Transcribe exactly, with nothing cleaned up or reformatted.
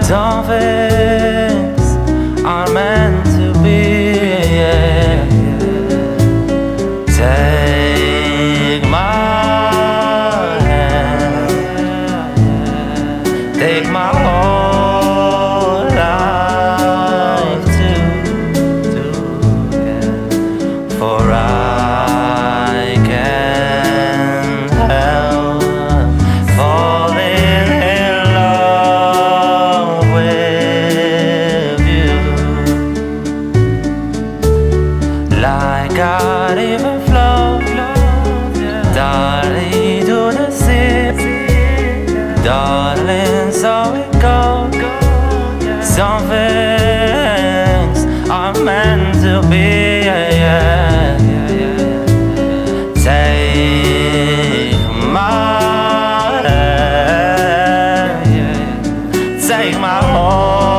Some things are meant to be, yeah, yeah. Take my hand, take my whole life too, too, yeah. For I can't help falling in love with you. Like a river flows, darling, to the sea, darling, so it goes. Some things are meant to be, yeah, yeah, yeah, yeah. Take my hand, yeah, yeah. Take my heart.